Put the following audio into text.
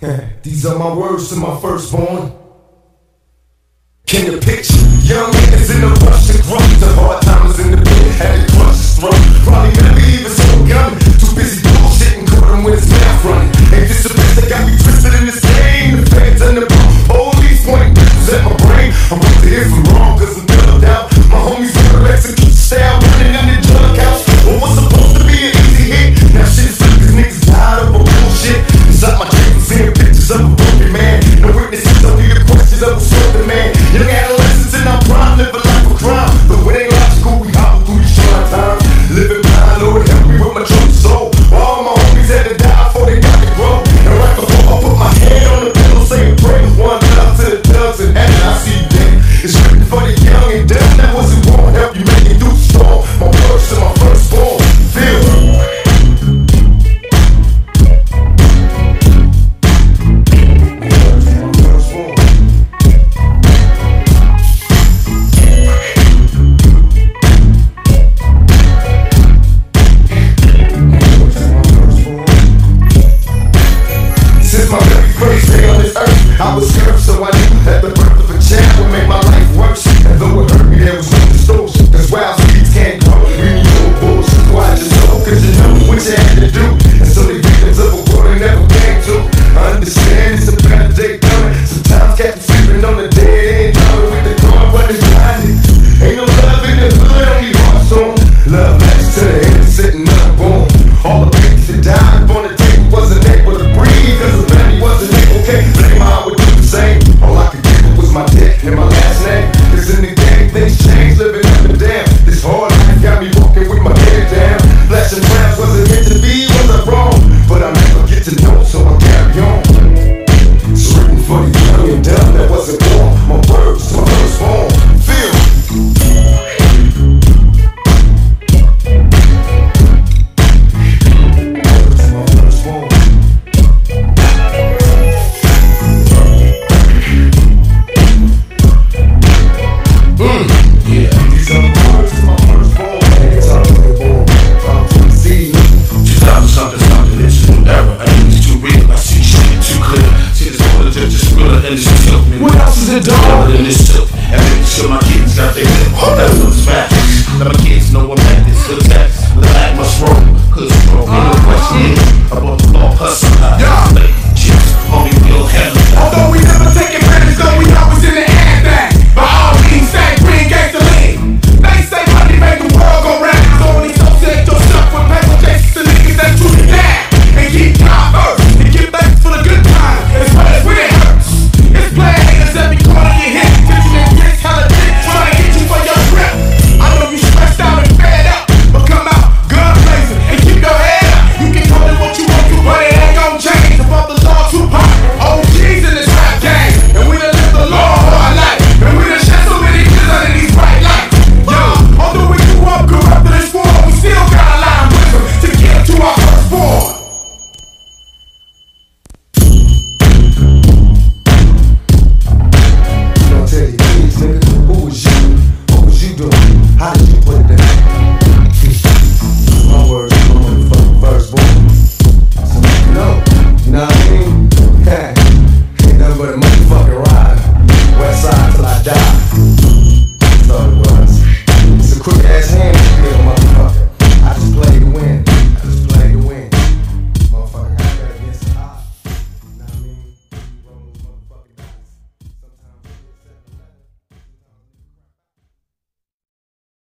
These are my words to my firstborn. Can you picture young niggas in the rush to grow? The hard timers in the pit had to crush his throat. Probably never even saw him coming. Too busy bullshitting, caught him with his mouth running. Ain't this a bitch that got me twisted in this game? The fans and the police pointing pistols at my brain. I'm about to hear from wrong cause I'm built out. My homies never execute style, running in the drug house. Well, what's supposed to be an easy hit? Now shit's flipped cause niggas tired of a bullshit. Inside my dreams I'm seeing pictures of a broken man. No witnesses, only the questions of a certain man. Young adolescents in our prime, live a life of crime. Though it ain't logical, we hobble through these trying times. Living blind, Lord help me with my troubled soul. All my homies had to die before they got to grow. And right before I put my head on the pillow saying pray. One love to the thugs and heaven, I see you dead. It's written for the young and dumb, that wasn't wrong. Help you make it through the storm. My words to my firstborn. Feel I was cursed, so I knew that the birth of a child would make my life worse. And though it hurt me, there was no distortion. Cause wild seeds can't grow. We knew bullshit, so I just know. Cause you know what you had to do. And so the victims of a world they never came to. I understand it's a better day coming. Sometimes cats sleeping on the dead end, driving with the car running blinded. Ain't no love in the hood, only hearts on. Love lasts to the innocent and unborn. All the babies that died up on the table wasn't able to breathe. Cause the family wasn't able to blame how I would do the same. All I could give was my dick and my last name. Cause in the game things change, living up and down. This hard life got me walking with my head down. Flashing rounds, was it meant to be, was I wrong? But I never get to know, so I carry on. It's written for the young and dumb that wasn't born. My words to my firstborn. Feel what else is it, dog? Than this took. And making sure my kids got their lip. That's what's facts. Let my kids know I'm at this. The tax, the black must roll. Cause ain't no question about the law hustle.